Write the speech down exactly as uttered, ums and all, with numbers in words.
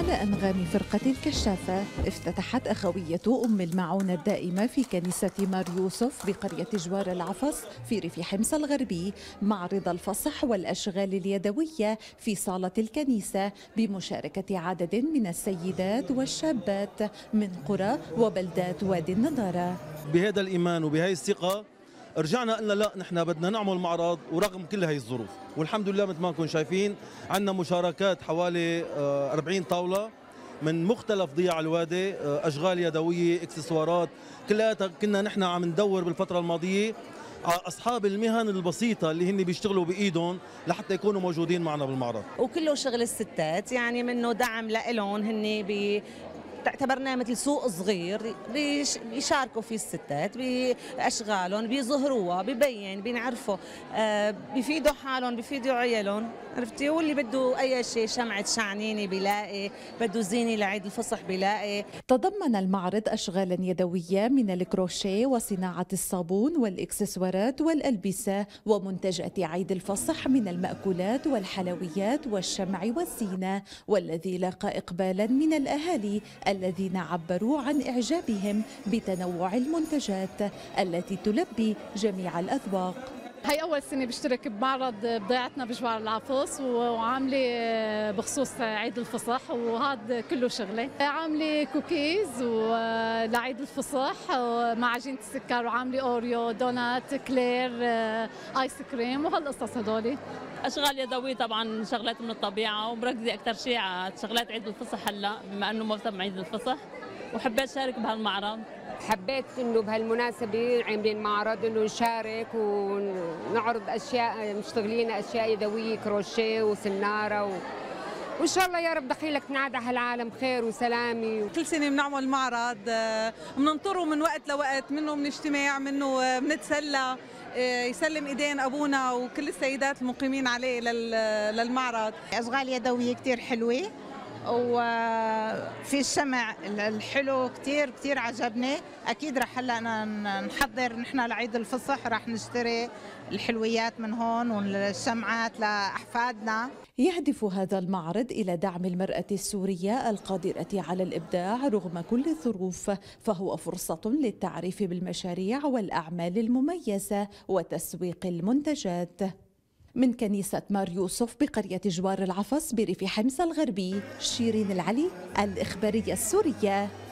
على أنغام فرقة الكشافة افتتحت أخوية أم المعونة الدائمة في كنيسة مار يوسف بقرية جوار العفص في ريف حمص الغربي معرض الفصح والأشغال اليدوية في صالة الكنيسة بمشاركة عدد من السيدات والشابات من قرى وبلدات وادي النضارة. بهذا الإيمان وبهذه الثقة رجعنا قلنا لا نحن بدنا نعمل معرض ورغم كل هاي الظروف، والحمد لله مثل ما انكم شايفين عندنا مشاركات حوالي أربعين طاولة من مختلف ضياع الوادي، أشغال يدوية، اكسسوارات، كلها كنا نحن عم ندور بالفترة الماضية على أصحاب المهن البسيطة اللي هن بيشتغلوا بإيدهم لحتى يكونوا موجودين معنا بالمعرض. وكله شغل الستات، يعني منه دعم لإلهم، هن بي تعتبرناه مثل سوق صغير بيشاركوا فيه الستات بأشغالهم، بيظهروها، ببين، بينعرفوا، آه بيفيدوا حالهم، بيفيدوا عيالهم، عرفتي؟ واللي بده أي شيء، شمعة شعنيني بيلاقي، بده زينة لعيد الفصح بيلاقي. تضمن المعرض أشغالا يدوية من الكروشيه وصناعة الصابون والإكسسوارات والألبسة ومنتجات عيد الفصح من المأكولات والحلويات والشمع والزينة، والذي لاقى إقبالا من الأهالي الذين عبروا عن إعجابهم بتنوع المنتجات التي تلبي جميع الأذواق. هي أول سنة بشترك بمعرض بضيعتنا بجوار العفص، وعاملة بخصوص عيد الفصح، وهذا كله شغلة. عاملة كوكيز لعيد الفصح مع عجينة السكر، وعاملة أوريو، دونات، كلير، آيس كريم، وهالقصص هدولي. أشغال يدوية طبعا، شغلات من الطبيعة، ومركزة أكثر شيء على شغلات عيد الفصح هلا بما إنه موسم عيد الفصح، وحبيت أشارك بهالمعرض. حبيت انه بهالمناسبه عاملين معرض انه نشارك ونعرض اشياء، مشتغلين اشياء يدويه، كروشيه وسناره و... وان شاء الله يا رب دخيلك تنعاد على هالعالم خير وسلامه. كل سنه بنعمل معرض، بننطره من وقت لوقت، منه بنجتمع، منه بنتسلى، يسلم ايدين ابونا وكل السيدات المقيمين عليه للمعرض. اشغال يدويه كثير حلوه، وفي الشمع الحلو كتير كتير عجبني. أكيد رح هلأ نحضر نحن لعيد الفصح، رح نشتري الحلويات من هون والشمعات لأحفادنا. يهدف هذا المعرض إلى دعم المرأة السورية القادرة على الإبداع رغم كل الظروف، فهو فرصة للتعريف بالمشاريع والأعمال المميزة وتسويق المنتجات. من كنيسة مار يوسف بقرية جوار العفص بريف حمص الغربي، شيرين العلي، الإخبارية السورية.